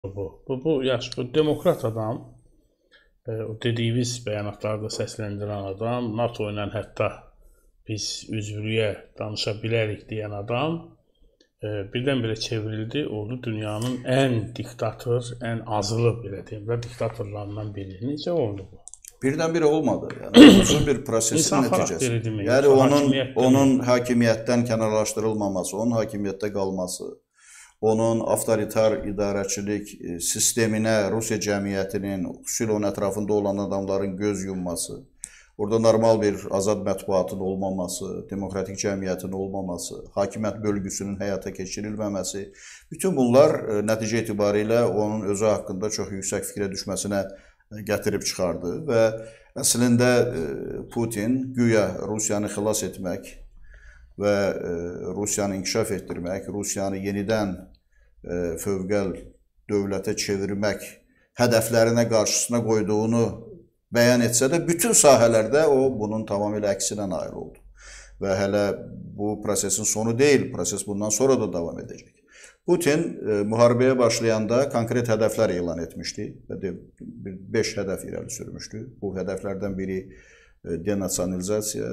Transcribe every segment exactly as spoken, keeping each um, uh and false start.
Bu, bu, bu, yaş, bu demokrat adam, e, o dediyimiz bəyanatlarda səsləndirən adam, NATO ilə hətta biz üzvlüyə danışa bilərik deyən adam, e, birdən-birə çevrildi, oldu dünyanın ən diktator, ən azılı, belə deyim də, diktatorlarından biri. Necə oldu bu? Birdən-birə olmadı. Yəni uzun bir prosesin İnsan nəticəsi. xarakteri demək, Yəni yoxsa onun hakimiyyət onun hakimiyyətdən kənarlaşdırılmaması, onun hakimiyyətdə qalması, onun avtoritar idarəçilik e, sisteminə Rusiya cəmiyyətinin, xüsusilə onun ətrafında olan adamların göz yumması, orada normal bir azad mətbuatın olmaması, demokratik cəmiyyətin olmaması, hakimiyyət bölgüsünün həyata keçirilməməsi, bütün bunlar e, nəticə etibarilə onun özü haqqında çox yüksək fikrə düşməsinə gətirib çıxardı və əslində Putin güya Rusiyanı xilas etmək və Rusiyanı inkişaf etdirmək, Rusiyanı yenidən fövqəl dövlətə çevirmək hədəflərinə qarşısına qoyduğunu bəyan etsə də, bütün sahələrdə o bunun tamamilə əksinə nail oldu. Və hələ bu prosesin sonu deyil, proses bundan sonra da davam edəcək. Putin e, müharibəyə başlayanda konkret hədəflər elan etmişdi və beş hədəf irəli sürmüşdü. Bu hədəflərdən biri e, denasionalizasiya,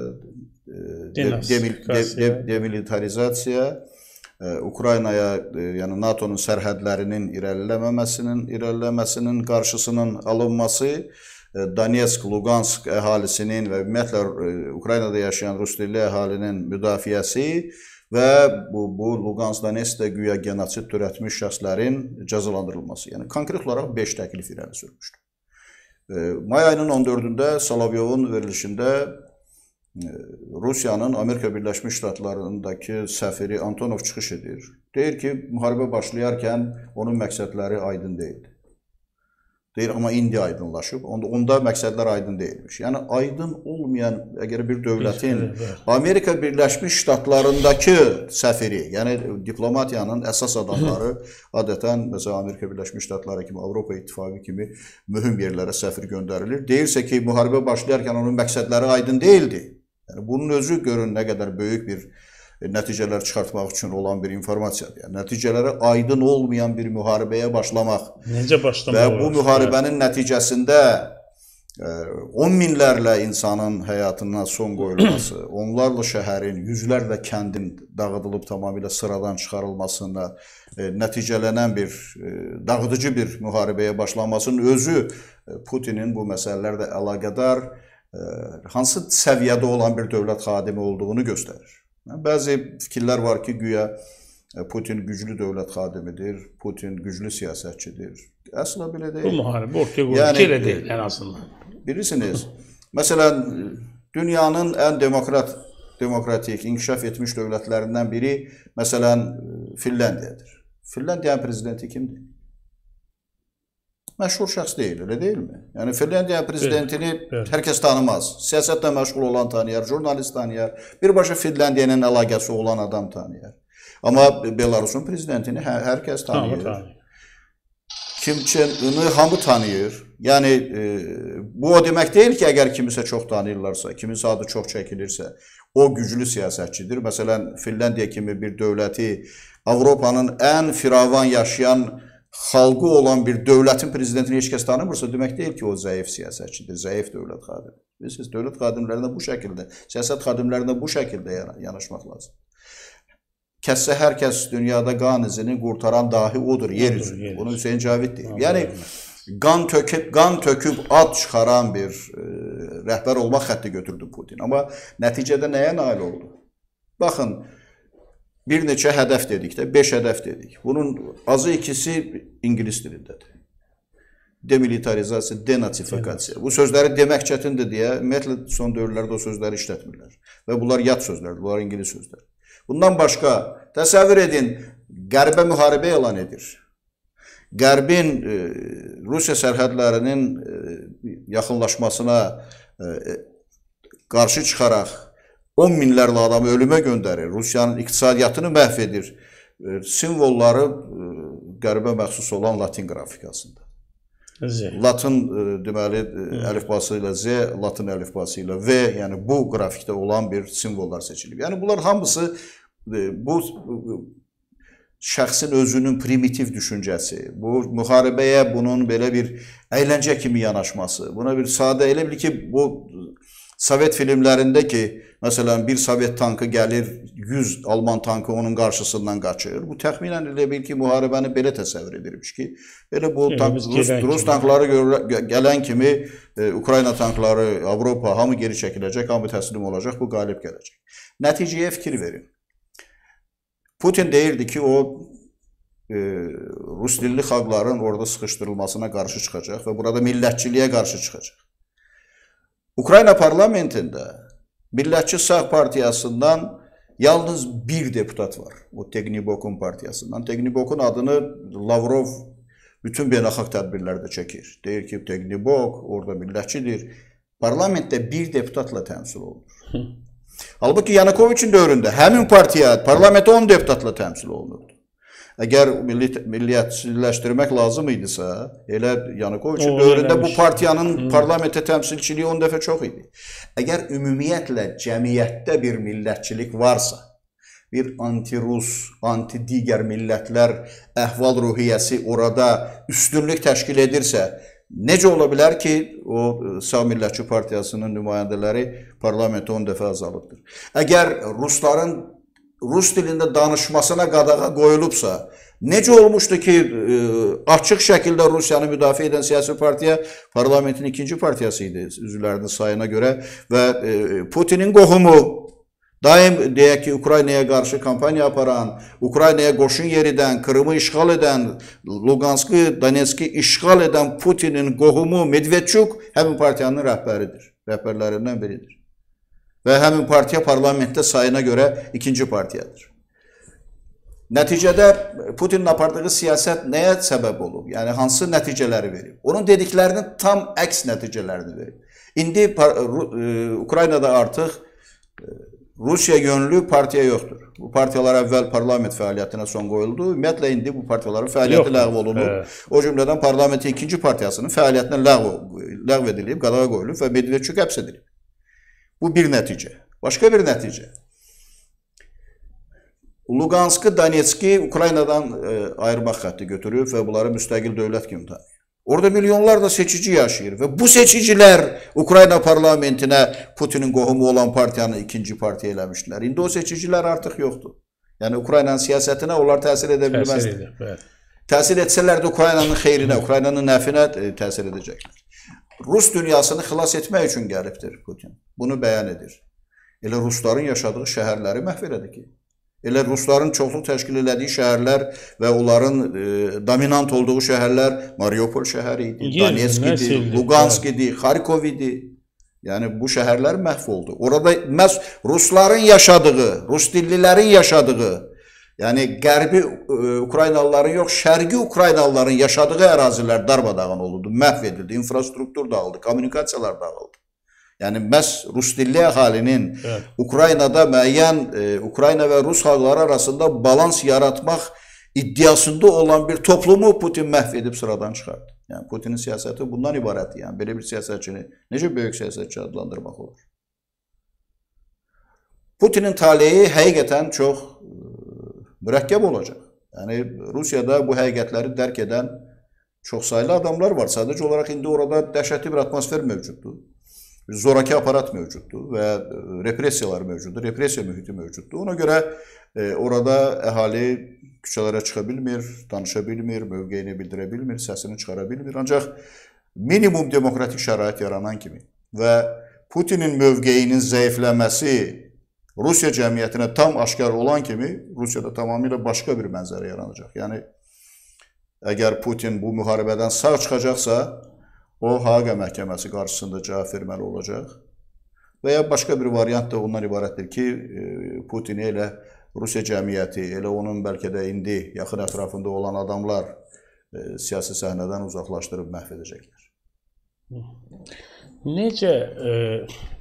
e, demilitarizasiya, de, de, demilitarizasiya e, Ukraynaya, e, yəni NATO'nun sərhədlərinin irəliləməməsinin, irəliləməsinin qarşısının alınması, e, Donetsk, Lugansk əhalisinin və ümumiyyətlə e, Ukraynada yaşayan rus dilli əhalinin müdafiəsi və bu, bu Lugansk, Donetskdə güya genosid törətmiş şəxslərin cəzalandırılması. Yəni, konkret olaraq beş təklif irəli sürmüşdü. E, may ayının on dördündə Solovyovun verilişində e, Rusiyanın Amerika Birləşmiş Ştatlarındakı səfiri Antonov çıxış edir. Deyir ki, müharibə başlayarkən onun məqsədləri aydın deyildi. Deyir, amma indi aydınlaşıb. Onda, onda məqsədlər aydın deyilmiş. Yəni, aydın olmayan, əgər bir dövlətin Amerika Birləşmiş Ştatlarındakı səfiri, yəni diplomatiyanın əsas adamları adətən, məsələn, Amerika Birləşmiş Ştatları kimi, Avropa İttifaqı kimi mühüm yerlərə səfir göndərilir. Deyirsə ki, müharibə başlayarkən onun məqsədləri aydın deyildi. Yəni, bunun özü görün nə qədər böyük bir nəticələr çıxartmaq üçün olan bir informasiyadır. Yəni, nəticələri aydın olmayan bir müharibəyə başlamaq Necə başlamaq və bu müharibənin nəticəsində on minlərlə insanın həyatına son qoyulması, onlarla şəhərin, yüzlərlə kəndin dağıdılıb tamamilə sıradan çıxarılmasında nəticələnən bir, dağıdıcı bir müharibəyə başlamasının özü Putinin bu məsələlərlə əlaqədar hansı səviyyədə olan bir dövlət xadimi olduğunu göstərir. Bəzi fikirlər var ki, güya Putin güclü dövlət xadimidir, Putin güclü siyasətçidir. Əslində belə deyil. Bu müharibə ortaya qoyulmuş elə deyil, ən azından. Bilirsiniz, məsələn, dünyanın ən demokrat, demokratik, inkişaf etmiş dövlətlərindən biri, məsələn, Finlandiyadır. Finlandiyanın prezidenti kimdir? Məşhur şəxs deyil, elə deyilmi? Yəni, Finlandiya prezidentini evet, evet. hər kəs tanımaz. Siyasətlə məşğul olan tanıyar, jurnalist tanıyar, birbaşa Finlandiyanın əlaqəsi olan adam tanıyar. Amma Belarusun prezidentini hər, hər kəs tanıyır. Kim Çen-ını hamı tanıyır. Yəni, e, bu o demək deyil ki, əgər kimisə çox tanıyırlarsa, kiminsə adı çox çəkilirsə, o güclü siyasətçidir. Məsələn, Finlandiya kimi bir dövləti Avropanın ən firavan yaşayan xalqı olan bir dövlətin prezidentini heç kəs tanımırsa, demək deyil ki, o zəif siyasətçidir, zəif dövlət xadimi. Bilirsiniz, dövlət xadimlərinə bu şəkildə, siyasət xadimlərinə bu şəkildə yanaşmaq lazım. Kəssə hər kəs dünyada qan izini qurtaran dahi odur, yer üzündə. Bunu Hüseyin Cavid deyib. Yəni, qan töküb, qan töküb ad çıxaran bir e, rəhbər olmaq xətti götürdü Putin. Amma nəticədə nəyə nail oldu? Baxın, bir neçə hədəf dedik də, beş hədəf dedik. Bunun azı ikisi ingilis dilindədir. Demilitarizasiya, denazifikasiya. Bu sözləri demək çətindir deyə, ümumiyyətlə son dövrlərdə o sözləri işlətmirlər. Və bunlar yad sözlərdir, bunlar ingilis sözlər. Bundan başqa, təsəvvür edin, Qərbə müharibə elan edir. Qərbin e, Rusiya sərhədlərinin e, yaxınlaşmasına e, qarşı çıxaraq on minlərlə adamı ölümə göndərir, Rusiyanın iqtisadiyyatını məhv edir. E, simvolları e, Qərbə məxsus olan Latin qrafikasında. Z. Latin e, deməli e, əlifbası ilə Z, Latin əlifbası ilə V, yəni bu qrafikdə olan bir simvollar seçilib. Yəni bunlar hamısı e, bu şəxsin özünün primitiv düşüncəsi, bu müharibəyə bunun belə bir əyləncə kimi yanaşması, buna bir sadə, elə bil ki, bu Sovet filmlərində ki, məsələn, bir Sovet tankı gəlir, yüz Alman tankı onun qarşısından qaçır. Bu təxminən elə bil ki, müharibəni belə təsəvvür edilmiş ki, elə bu tank, Rus, Rus tankları gələn kimi e, Ukrayna tankları, Avropa, hamı geri çəkiləcək, hamı təslim olacaq, bu qalib gələcək. Nəticəyə fikir verin. Putin deyirdi ki, o e, Rus dilli xalqların orada sıxışdırılmasına qarşı çıxacaq və burada millətçiliyə qarşı çıxacaq. Ukrayna parlamentində Millətçi Sağ Partiyasından yalnız bir deputat var. O Teknibok'un partiyasından. Teknibok'un adını Lavrov bütün beynəlxalq tədbirlərdə çəkir. Deyir ki, Teknibok orada millətçidir. Parlamentdə bir deputatla təmsil olunur. Halbuki Yanukoviçin dövründə həmin partiya parlamentdə on deputatla təmsil olunurdu. Əgər milliyyətçiləşdirmək lazım idisə, elə Yanukoviçin dövründə bu partiyanın parlamentə təmsilçiliyi on dəfə çox idi. Əgər ümumiyyətlə cəmiyyətdə bir millətçilik varsa, bir anti-Rus, anti-digər millətlər əhval ruhiyyəsi orada üstünlük təşkil edirsə, necə ola bilər ki, o Sağ Millətçi Partiyasının nümayəndələri parlamentə on dəfə azalıbdır. Əgər Rusların Rus dilində danışmasına qadağa qoyulubsa, necə olmuşdu ki, açıq şəkildə Rusiyanı müdafiə edən siyasi partiya parlamentin ikinci partiyası idi üzvlərinin sayına görə və Putinin qohumu, daim deyək ki, Ukraynaya qarşı kampaniya aparan, Ukraynaya qoşun yeridən, Krımı işğal edən, Luganskı, Donetski işğal edən Putinin qohumu Medvedçuk həmin partiyanın rəhbəridir, rəhbərlərindən biridir. Və həmin partiya parlamentdə sayına görə ikinci partiyadır. Nəticədə Putinin apardığı siyasət nəyə səbəb olub? Yəni, hansı nəticələri verib? Onun dediklərinin tam əks nəticələrini verib. İndi Ukraynada artıq Rusiya yönlü partiya yoxdur. Bu partiyalar əvvəl parlament fəaliyyətinə son qoyuldu. Ümumiyyətlə, indi bu partiyaların fəaliyyəti ləğv olunub. O cümlədən parlamentin ikinci partiyasının fəaliyyətinə ləğv edilib, qadağa qoyulub və Medvedçuk həbs edilib. Bu bir nəticə. Başqa bir nəticə. Luganskı, Donetski Ukraynadan e, ayırmaq xətti götürüb və bunları müstəqil dövlət kimi tanıyır. Orada milyonlarla seçici yaşayır və bu seçicilər Ukrayna parlamentinə Putinin qohumu olan partiyanı ikinci partiya eləmişdilər. İndi o seçicilər artıq yoxdur. Yəni, Ukraynanın siyasətinə onlar təsir edə bilməzdir. Təsir etsələr də Ukraynanın xeyrinə, Ukraynanın nəfinə e, təsir edəcəklər. Rus dünyasını xilas etmək üçün gəlibdir Putin. Bunu bəyan edir. Elə Rusların yaşadığı şəhərləri məhv elədi ki. Elə Rusların çoxluq təşkil elədiyi şəhərlər və onların e, dominant olduğu şəhərlər Mariupol şəhəri idi, Donetsk idi, Lugansk idi, Xarkov idi. Yəni, bu şəhərlər məhv oldu. Orada məhz Rusların yaşadığı, Rus dillilərin yaşadığı, yəni qərbi Ukraynalıların yox, şərqi Ukraynalıların yaşadığı ərazilər darmadağın oldu, məhv edildi, infrastruktur dağıldı, kommunikasiyalar dağıldı. Yəni, məhz Rus dilli əhalinin evet. Ukraynada müəyyən e, Ukrayna və Rus xalqları arasında balans yaratmaq iddiasında olan bir toplumu Putin məhv edib sıradan çıxardı. Yəni, Putinin siyasəti bundan ibarətdir. Yəni, belə bir siyasətçini necə böyük siyasətçi adlandırmaq olur? Putinin taleyi həqiqətən çox mürəkkəb olacaq. Yəni, Rusiyada bu həqiqətləri dərk edən çox saylı adamlar var. Sadəcə olaraq indi orada dəhşətli bir atmosfer mövcuddur. Zoraki aparat mövcuddur və repressiyalar mövcuddur, repressiya mühiti mövcuddur. Ona görə e, orada əhali küçələrə çıxa bilmir, danışa bilmir, mövqeyini bildirə bilmir, səsini çıxara bilmir. Ancaq minimum demokratik şərait yaranan kimi və Putinin mövqeyinin zəifləməsi Rusiya cəmiyyətinə tam aşkar olan kimi Rusiyada tamamilə başqa bir mənzərə yaranacaq. Yəni, əgər Putin bu müharibədən sağ çıxacaqsa, o Haqa məhkəməsi qarşısında cavab verməli olacaq. Və ya başqa bir variant da ondan ibarətdir ki, Putini elə Rusiya cəmiyyəti, elə onun bəlkə də indi yaxın ətrafında olan adamlar siyasi səhnədən uzaqlaşdırıb məhv edəcəklər. Necə... E